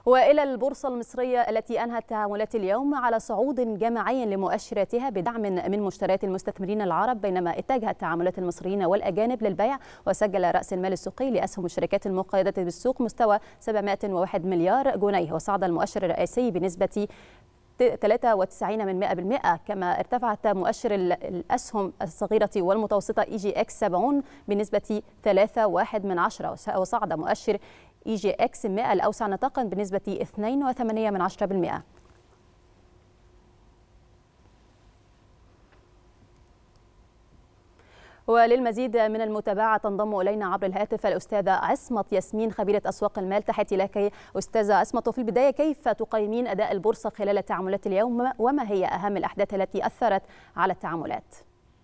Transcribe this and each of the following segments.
وإلى البورصة المصرية التي أنهت تعاملات اليوم على صعود جماعي لمؤشراتها بدعم من مشتريات المستثمرين العرب، بينما اتجهت تعاملات المصريين والأجانب للبيع. وسجل رأس المال السوقي لأسهم الشركات المقيدة بالسوق مستوى 701 مليار جنيه، وصعد المؤشر الرئيسي بنسبة 93%، كما ارتفعت مؤشر الأسهم الصغيرة والمتوسطة EGX 70 بنسبة 3.1%، وصعد مؤشر EGX 100 الأوسع نطاقا بنسبة 2.8%. وللمزيد من المتابعة تنضم إلينا عبر الهاتف الأستاذة عصمت ياسمين خبيرة أسواق المال. تحياتي لك أستاذة عصمت. وفي البداية، كيف تقيمين أداء البورصة خلال تعاملات اليوم، وما هي أهم الأحداث التي أثرت على التعاملات؟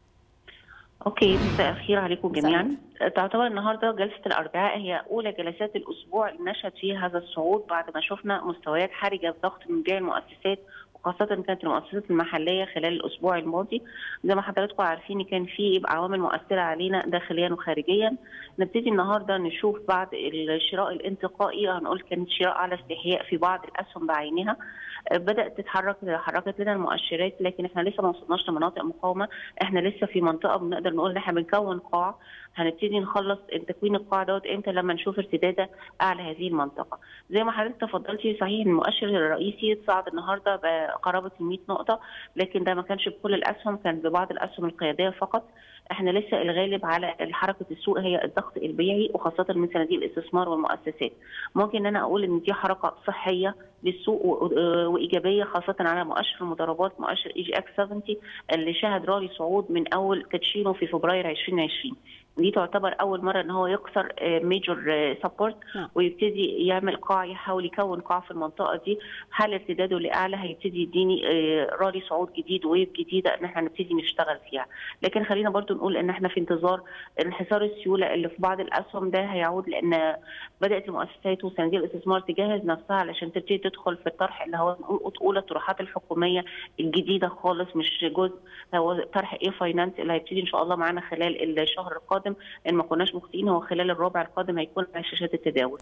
اوكي، مساء الخير عليكم جميعا. تعتبر النهارده جلسه الاربعاء هي اولى جلسات الاسبوع اللي نشهد فيها هذا الصعود بعد ما شفنا مستويات حرجه الضغط من بيع المؤسسات، وخاصه كانت المؤسسات المحليه خلال الاسبوع الماضي. زي ما حضراتكم عارفين كان في عوامل مؤثره علينا داخليا وخارجيا. نبتدي النهارده نشوف بعد الشراء الانتقائي، هنقول كان شراء على استحياء في بعض الاسهم بعينها. بدات حركت لنا المؤشرات، لكن احنا لسه ما وصلناش لمناطق مقاومه، احنا لسه في منطقه بنقدر نقول ان احنا بنكون قاع. هنبتدي نخلص تكوين القاع دوت امتى؟ لما نشوف ارتداده اعلى هذه المنطقه. زي ما حضرتك تفضلتي، صحيح المؤشر الرئيسي صعد النهارده بقرابه 100 نقطه، لكن ده ما كانش بكل الاسهم، كان ببعض الاسهم القياديه فقط. احنا لسه الغالب على حركه السوق هي الضغط البيعي، وخاصه من صناديق الاستثمار والمؤسسات. ممكن ان انا اقول ان دي حركه صحيه للسوق وايجابيه، خاصه على مؤشر المضاربات، مؤشر EGX 70 اللي شهد رالي صعود من اول تدشينه في فبراير 2020. دي تعتبر اول مره ان هو يكسر ميجور سبورت ويبتدي يعمل قاع، يحاول يكون قاع في المنطقه دي. حال ارتداده لاعلى هيبتدي يديني رالي صعود جديد، ويف جديده ان احنا نبتدي نشتغل فيها. لكن خلينا برضو نقول ان احنا في انتظار انحسار السيوله اللي في بعض الاسهم، ده هيعود لان بدات المؤسسات وصناديق الاستثمار تجهز نفسها علشان تبتدي تدخل في الطرح اللي هو نقول اولى الطروحات الحكوميه الجديده خالص، مش جزء، هو طرح فاينانس اللي هيبتدي ان شاء الله معانا خلال الشهر القادم. ان ما كناش مخطئين هو خلال الربع القادم هيكون على شاشات التداول.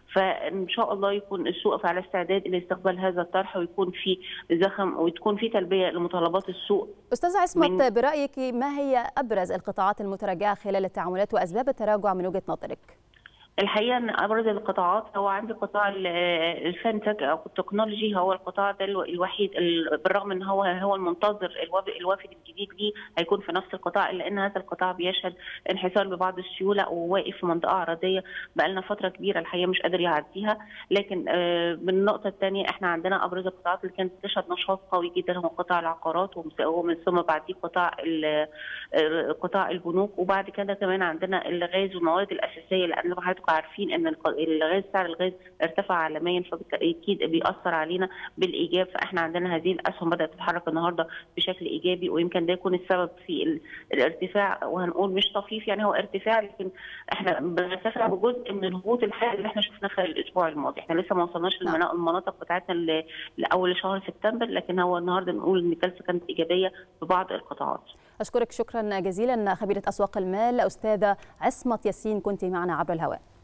فان شاء الله يكون السوق على استعداد لاستقبال هذا الطرح، ويكون في زخم وتكون في تلبيه لمتطلبات السوق. استاذه عصمت، برايك ما هي ابرز القطاعات المتراجعه خلال التعاملات واسباب التراجع من وجهه نظرك؟ الحقيقه ان ابرز القطاعات هو عندي قطاع الفنتك او التكنولوجي، هو القطاع ده الوحيد بالرغم ان هو المنتظر الوافد الجديد ليه هيكون في نفس القطاع، الا ان هذا القطاع بيشهد انحسار ببعض السيوله وواقف في منطقه عرضيه بقى لنا فتره كبيره الحقيقه مش قادر يعديها. لكن من النقطه الثانيه احنا عندنا ابرز القطاعات اللي كانت تشهد نشاط قوي جدا هو قطاع العقارات، ومن ثم بعديه قطاع البنوك، وبعد كده كمان عندنا الغاز والمواد الاساسيه، لان حضرتك عارفين ان الغاز سعر الغاز ارتفع عالميا، فبالتاكيد بيأثر علينا بالايجاب. فاحنا عندنا هذه الاسهم بدات تتحرك النهارده بشكل ايجابي، ويمكن ده يكون السبب في الارتفاع، وهنقول مش طفيف يعني هو ارتفاع، لكن احنا بنرتفع بجزء من الهبوط الحاد اللي احنا شفناه خلال الاسبوع الماضي. احنا لسه ما وصلناش للمناطق بتاعتنا لاول شهر سبتمبر، لكن هو النهارده نقول ان الجلسه كانت ايجابيه في بعض القطاعات. اشكرك شكرا جزيلا خبيره اسواق المال استاذه عصمت ياسين، كنت معنا عبر الهواء.